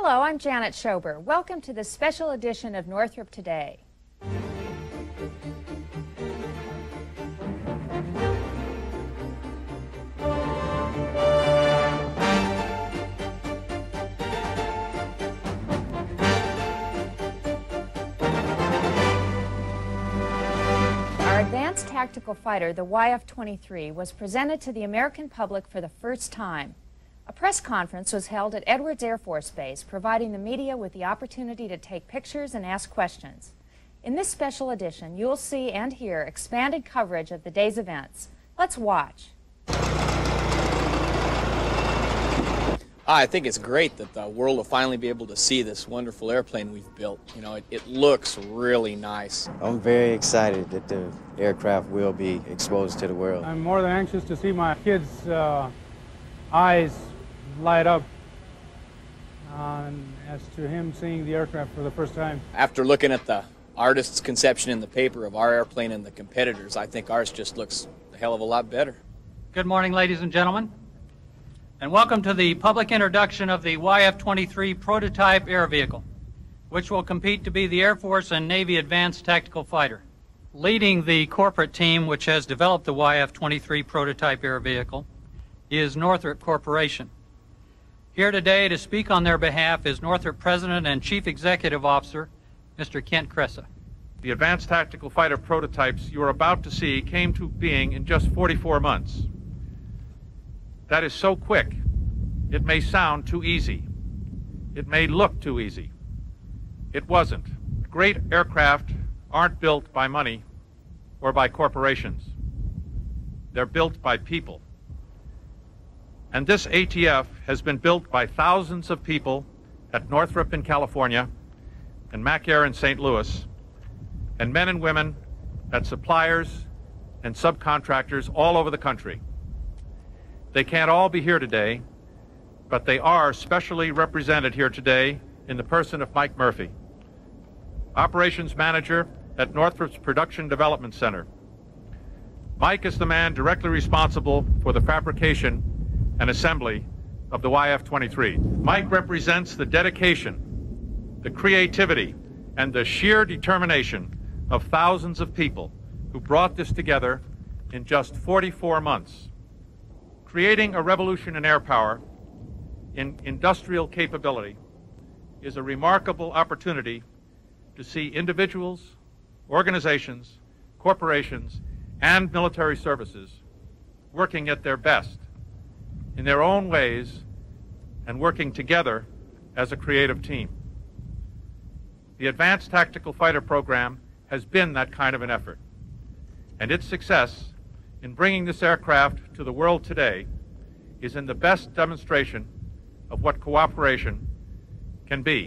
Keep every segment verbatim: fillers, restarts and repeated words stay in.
Hello, I'm Janet Schober. Welcome to this special edition of Northrop Today. Our advanced tactical fighter, the Y F twenty-three, was presented to the American public for the first time. A press conference was held at Edwards Air Force Base, providing the media with the opportunity to take pictures and ask questions. In this special edition, you'll see and hear expanded coverage of the day's events. Let's watch. I think it's great that the world will finally be able to see this wonderful airplane we've built. You know, it, it looks really nice. I'm very excited that the aircraft will be exposed to the world. I'm more than anxious to see my kids' uh, eyes light up uh, as to him seeing the aircraft for the first time. After looking at the artist's conception in the paper of our airplane and the competitors, I think ours just looks a hell of a lot better. Good morning, ladies and gentlemen, and welcome to the public introduction of the Y F twenty-three prototype air vehicle, which will compete to be the Air Force and Navy Advanced Tactical Fighter. Leading the corporate team which has developed the Y F twenty-three prototype air vehicle is Northrop Corporation. Here today to speak on their behalf is Northrop President and Chief Executive Officer, Mister Kent Kresa. The advanced tactical fighter prototypes you are about to see came to being in just forty-four months. That is so quick, it may sound too easy. It may look too easy. It wasn't. Great aircraft aren't built by money or by corporations. They're built by people. And this A T F has been built by thousands of people at Northrop in California and Mac Air in Saint Louis, and men and women at suppliers and subcontractors all over the country. They can't all be here today, but they are specially represented here today in the person of Mike Murphy, Operations Manager at Northrop's Production Development Center. Mike is the man directly responsible for the fabrication and assembly of the Y F twenty-three. Mike represents the dedication, the creativity, and the sheer determination of thousands of people who brought this together in just forty-four months. Creating a revolution in air power, in industrial capability, is a remarkable opportunity to see individuals, organizations, corporations, and military services working at their best in their own ways and working together as a creative team. The Advanced Tactical Fighter Program has been that kind of an effort, and its success in bringing this aircraft to the world today is in the best demonstration of what cooperation can be.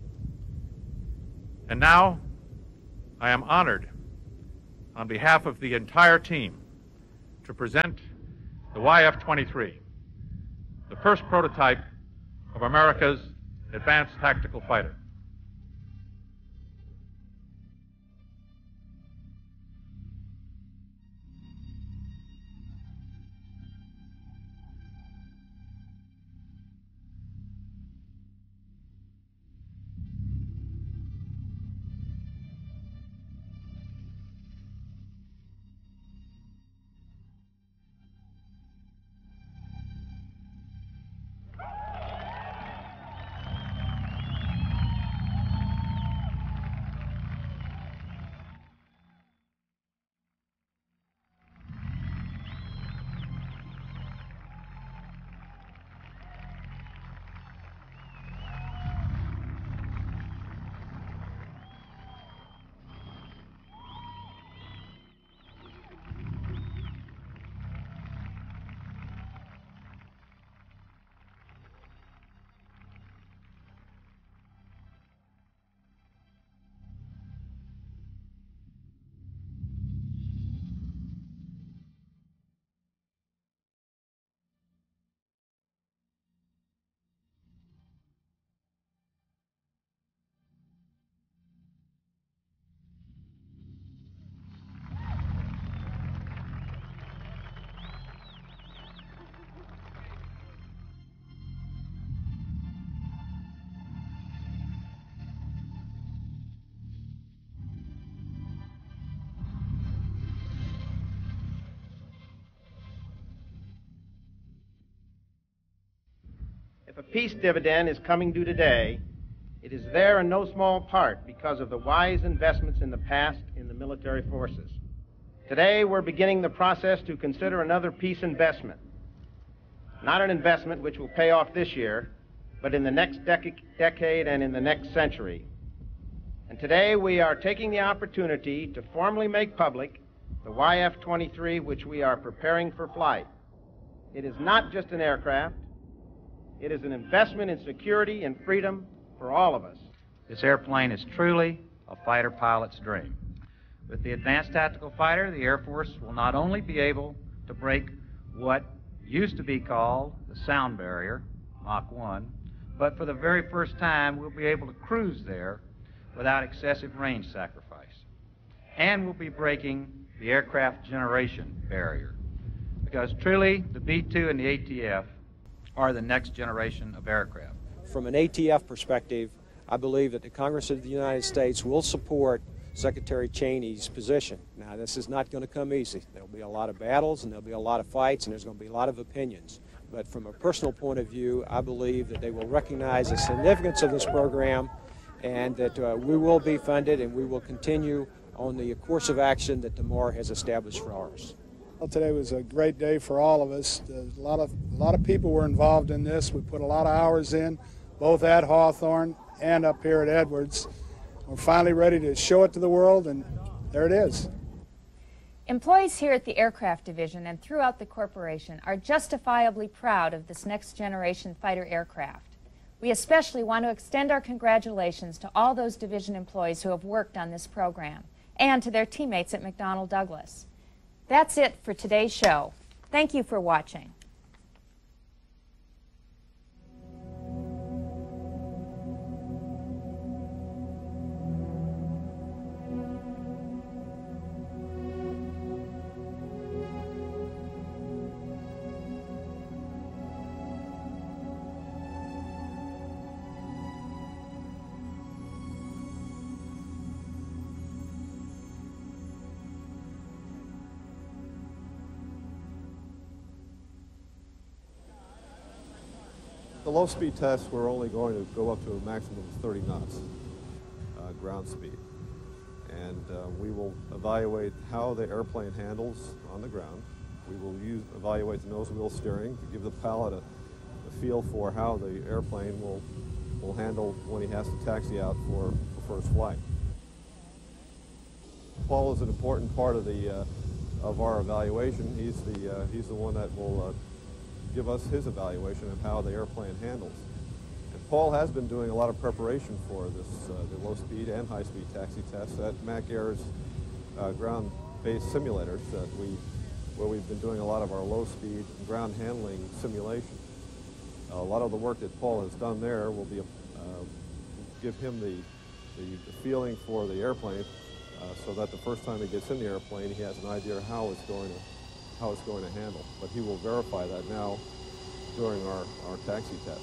And now, I am honored, on behalf of the entire team, to present the Y F twenty-three, the first prototype of America's advanced tactical fighter. a peace dividend is coming due today, it is there in no small part because of the wise investments in the past in the military forces. Today, we're beginning the process to consider another peace investment. Not an investment which will pay off this year, but in the next dec decade and in the next century. And today, we are taking the opportunity to formally make public the Y F twenty-three, which we are preparing for flight. It is not just an aircraft. It is an investment in security and freedom for all of us. This airplane is truly a fighter pilot's dream. With the Advanced Tactical Fighter, the Air Force will not only be able to break what used to be called the sound barrier, Mach one, but for the very first time, we'll be able to cruise there without excessive range sacrifice. And we'll be breaking the aircraft generation barrier, because truly the B two and the A T F are the next generation of aircraft. From an A T F perspective, I believe that the Congress of the United States will support Secretary Cheney's position. Now, this is not going to come easy. There'll be a lot of battles, and there'll be a lot of fights, and there's going to be a lot of opinions. But from a personal point of view, I believe that they will recognize the significance of this program, and that uh, we will be funded, and we will continue on the course of action that the M O R has established for ours. Well, today was a great day for all of us. There's a lot of a lot of people were involved in this. We put a lot of hours in, both at Hawthorne and up here at Edwards. We're finally ready to show it to the world, and there it is. Employees here at the Aircraft Division and throughout the corporation are justifiably proud of this next generation fighter aircraft. We especially want to extend our congratulations to all those division employees who have worked on this program, and to their teammates at McDonnell Douglas. That's it for today's show. Thank you for watching. The low-speed tests, we're only going to go up to a maximum of thirty knots uh, ground speed. And uh, we will evaluate how the airplane handles on the ground. We will use, evaluate the nose wheel steering to give the pilot a, a feel for how the airplane will, will handle when he has to taxi out for, for first flight. Paul is an important part of, the, uh, of our evaluation. He's the, uh, he's the one that will uh, give us his evaluation of how the airplane handles. And Paul has been doing a lot of preparation for this, uh, the low-speed and high-speed taxi tests at MacAir's uh, ground-based simulators that we, where we've been doing a lot of our low-speed ground handling simulation. Uh, a lot of the work that Paul has done there will be, uh, give him the, the, the feeling for the airplane uh, so that the first time he gets in the airplane, he has an idea how it's going to how it's going to handle. But he will verify that now during our, our taxi test.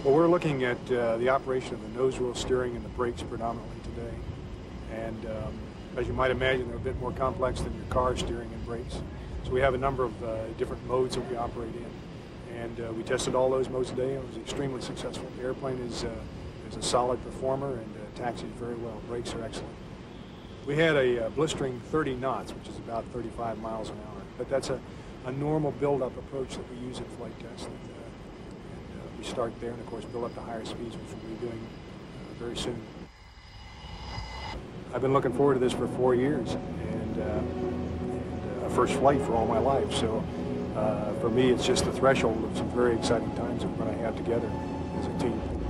Well, we're looking at uh, the operation of the nose wheel steering and the brakes predominantly today. And um, as you might imagine, they're a bit more complex than your car steering and brakes. So we have a number of uh, different modes that we operate in. And uh, we tested all those modes today, and it was extremely successful. The airplane is, uh, is a solid performer and uh, taxis very well. Brakes are excellent. We had a uh, blistering thirty knots, which is about thirty-five miles an hour. But that's a, a normal build-up approach that we use in flight tests. And, uh, and, uh, we start there and, of course, build up to higher speeds, which we'll be doing uh, very soon. I've been looking forward to this for four years, and, uh, and uh, a first flight for all my life. So uh, for me, it's just the threshold of some very exciting times that we're going to have together as a team.